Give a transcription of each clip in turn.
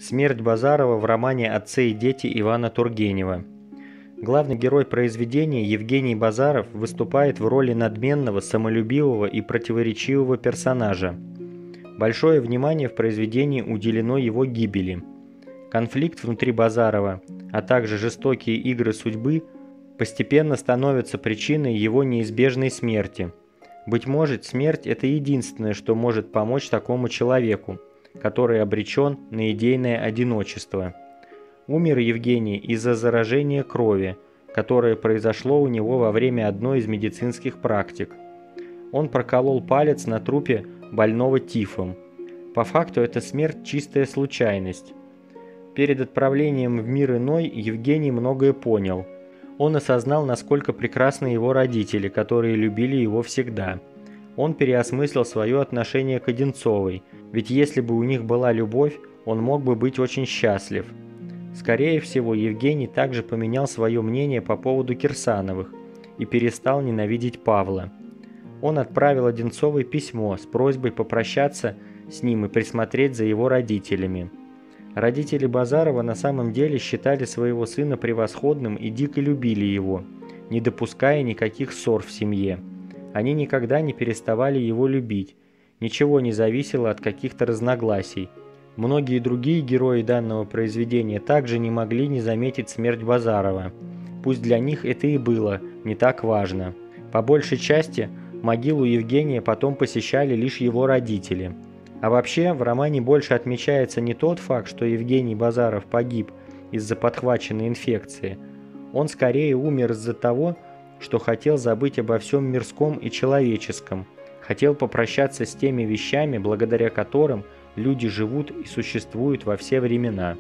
Смерть Базарова в романе «Отцы и дети» Ивана Тургенева. Главный герой произведения Евгений Базаров выступает в роли надменного, самолюбивого и противоречивого персонажа. Большое внимание в произведении уделено его гибели. Конфликт внутри Базарова, а также жестокие игры судьбы постепенно становятся причиной его неизбежной смерти. Быть может, смерть – это единственное, что может помочь такому человеку, который обречен на идейное одиночество. Умер Евгений из-за заражения крови, которое произошло у него во время одной из медицинских практик. Он проколол палец на трупе больного тифом. По факту эта смерть – чистая случайность. Перед отправлением в мир иной Евгений многое понял. Он осознал, насколько прекрасны его родители, которые любили его всегда. Он переосмыслил свое отношение к Одинцовой, ведь если бы у них была любовь, он мог бы быть очень счастлив. Скорее всего, Евгений также поменял свое мнение по поводу Кирсановых и перестал ненавидеть Павла. Он отправил Одинцовой письмо с просьбой попрощаться с ним и присмотреть за его родителями. Родители Базарова на самом деле считали своего сына превосходным и дико любили его, не допуская никаких ссор в семье. Они никогда не переставали его любить, ничего не зависело от каких-то разногласий. Многие другие герои данного произведения также не могли не заметить смерть Базарова. Пусть для них это и было не так важно. По большей части могилу Евгения потом посещали лишь его родители. А вообще, в романе больше отмечается не тот факт, что Евгений Базаров погиб из-за подхваченной инфекции. Он скорее умер из-за того, что хотел забыть обо всем мирском и человеческом, хотел попрощаться с теми вещами, благодаря которым люди живут и существуют во все времена.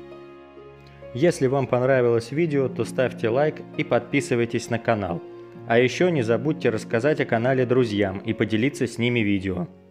Если вам понравилось видео, то ставьте лайк и подписывайтесь на канал. А еще не забудьте рассказать о канале друзьям и поделиться с ними видео.